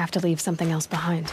have to leave something else behind.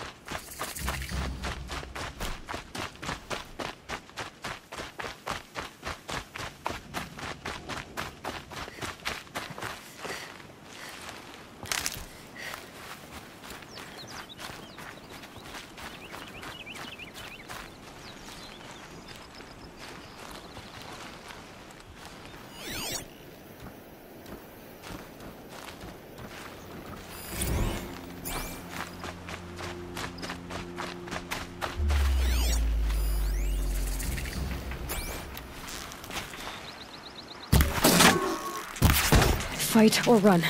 Fight or run.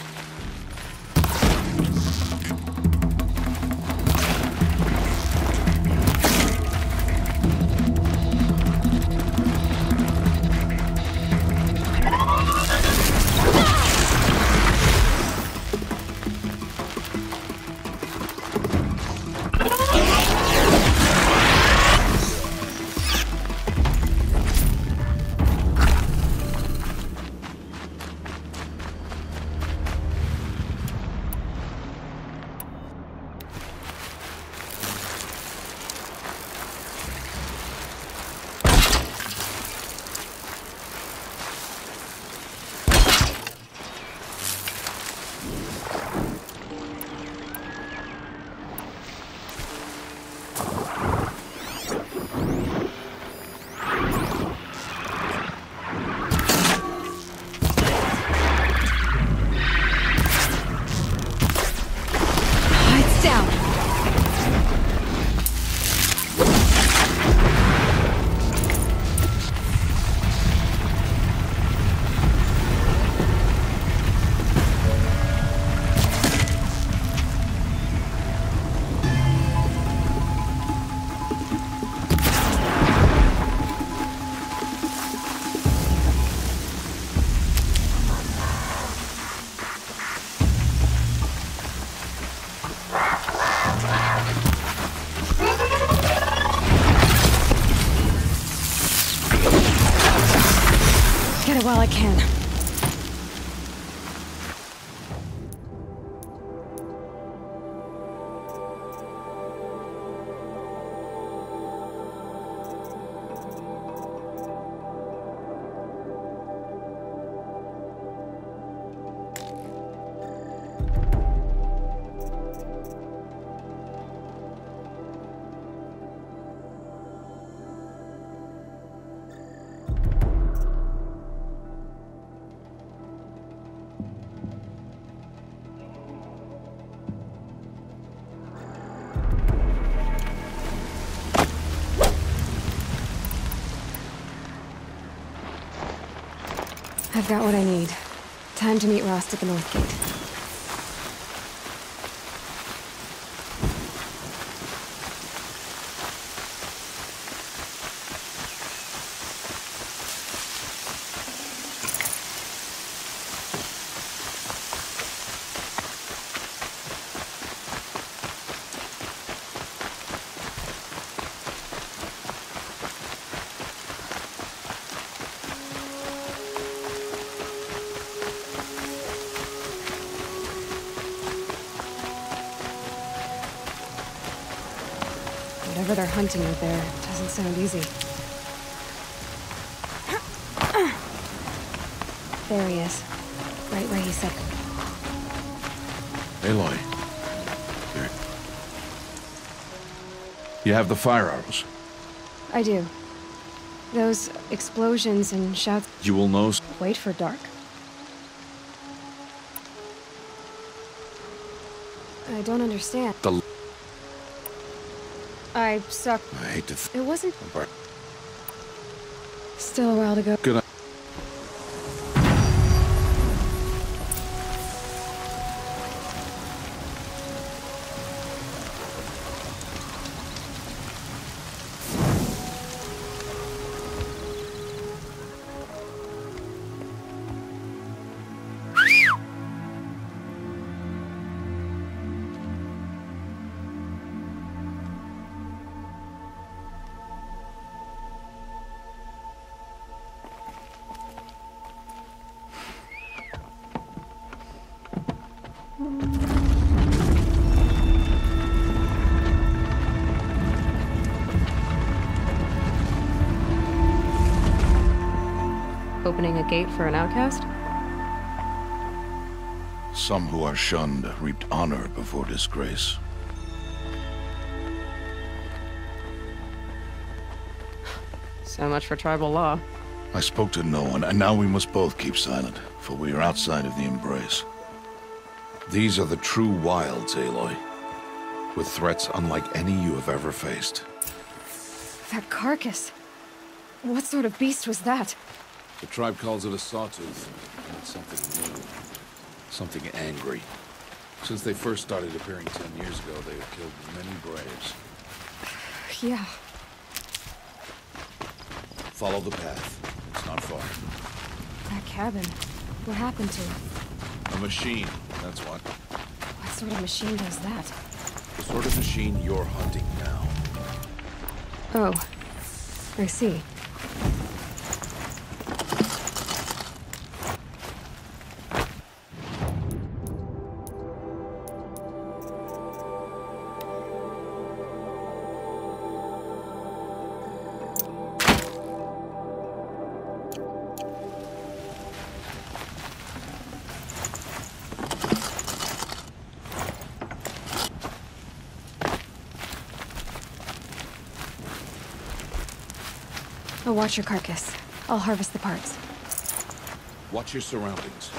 While I can. I've got what I need. Time to meet Rost at the North Gate. Whatever they're hunting out there doesn't sound easy. There he is. Right where he said. Aloy. You have the fire arrows. I do. Those explosions and shouts. You will know. Wait for dark? I don't understand. I suck. I hate to. It wasn't. Still a while to go. Good. opening a gate for an outcast? Some who are shunned reaped honor before disgrace. So much for tribal law. I spoke to no one, and now we must both keep silent, for we are outside of the Embrace. These are the true wilds, Aloy, with threats unlike any you have ever faced. That carcass. What sort of beast was that? The tribe calls it a sawtooth, and it's something new. Something angry. Since they first started appearing 10 years ago, they have killed many braves. Yeah. Follow the path. It's not far. That cabin. What happened to it? A machine, that's what. What sort of machine does that? The sort of machine you're hunting now. Oh. I see. I'll watch your carcass. I'll harvest the parts. Watch your surroundings.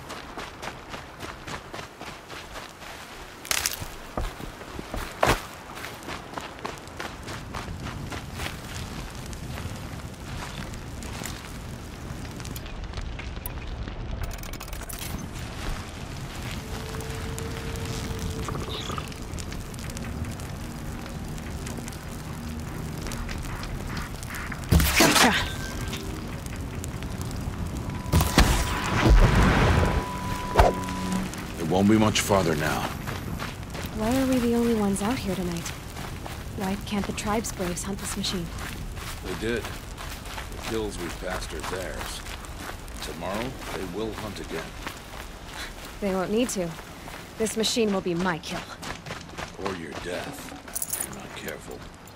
Won't be much farther now. Why are we the only ones out here tonight? Why can't the tribe's braves hunt this machine? They did. The kills we passed are theirs. Tomorrow, they will hunt again. They won't need to. This machine will be my kill. Or your death, if you're not careful.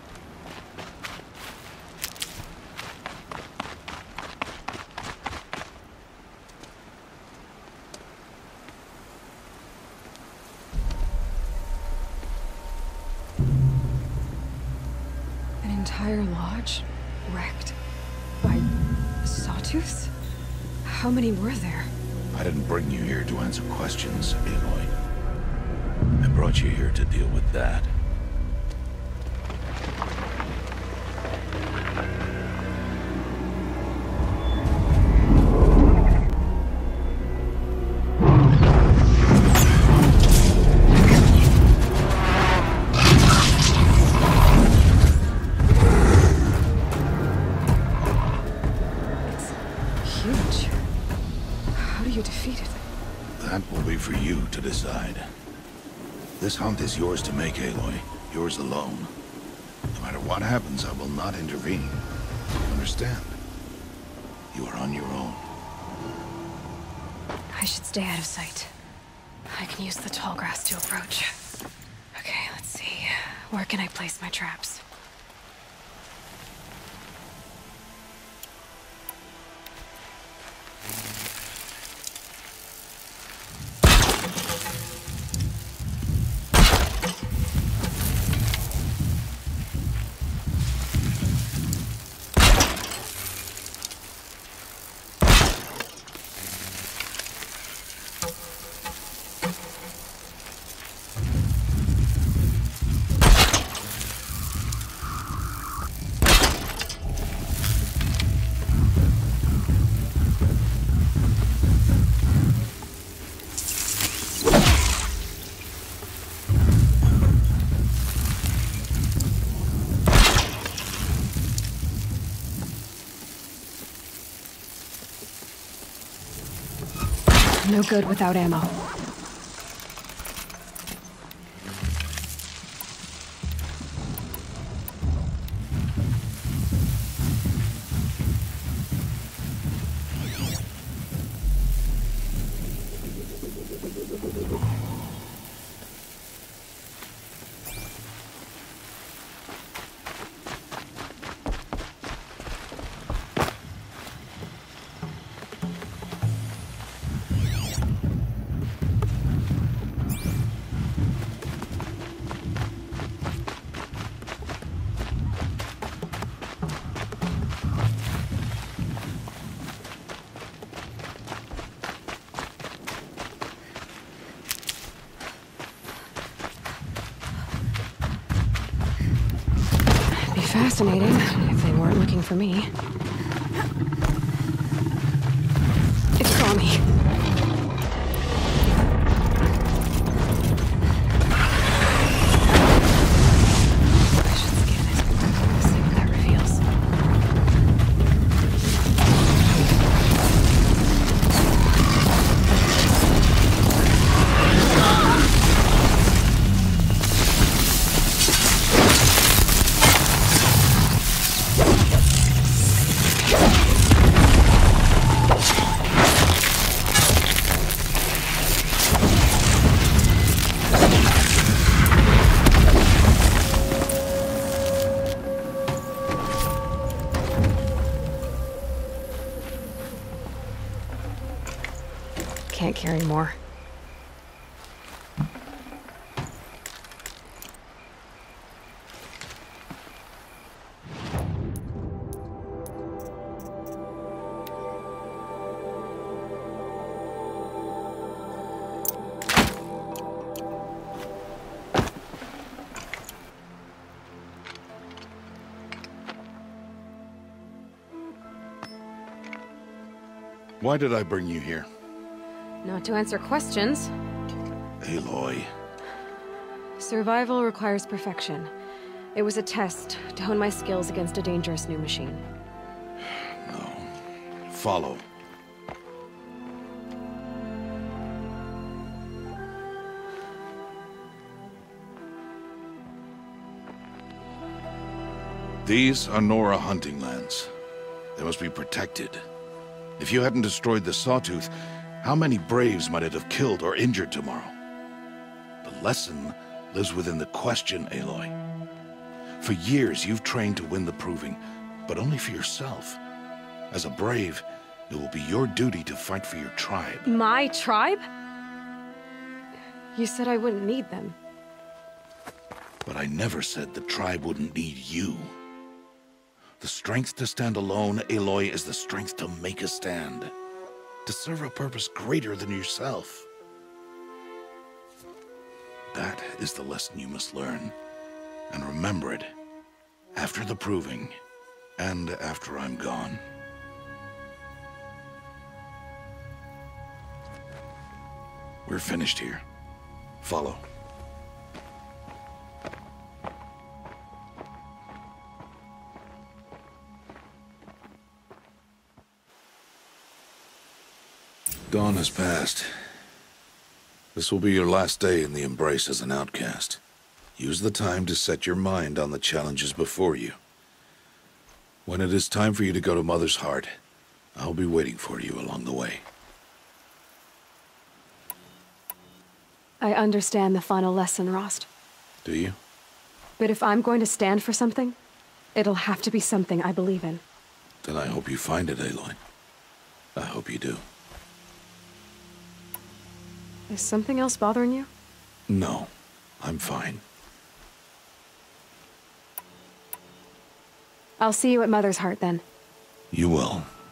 Entire lodge wrecked by sawtooths? How many were there? I didn't bring you here to answer questions, Aloy. I brought you here to deal with that. That will be for you to decide. This hunt is yours to make, Aloy. Yours alone. No matter what happens, I will not intervene. You understand? You are on your own. I should stay out of sight. I can use the tall grass to approach. Okay, let's see. Where can I place my traps? No good without ammo. fascinating, if they weren't looking for me. It saw me. I should scan it. See what that reveals. Can't carry more. Why did I bring you here? Not to answer questions. Aloy. Survival requires perfection. It was a test to hone my skills against a dangerous new machine. No. Follow. These are Nora hunting lands. They must be protected. If you hadn't destroyed the Sawtooth, how many Braves might it have killed or injured tomorrow? The lesson lives within the question, Aloy. For years, you've trained to win the Proving, but only for yourself. As a Brave, it will be your duty to fight for your tribe. My tribe? You said I wouldn't need them. But I never said the tribe wouldn't need you. The strength to stand alone, Aloy, is the strength to make a stand. To serve a purpose greater than yourself. That is the lesson you must learn. And remember it. After the Proving. And after I'm gone. We're finished here. Follow. Dawn has passed. This will be your last day in the Embrace as an outcast. Use the time to set your mind on the challenges before you. When it is time for you to go to Mother's Heart, I'll be waiting for you along the way. I understand the final lesson, Rost. Do you? But if I'm going to stand for something, it'll have to be something I believe in. Then I hope you find it, Aloy. I hope you do. Is something else bothering you? No, I'm fine. I'll see you at Mother's Heart then. You will.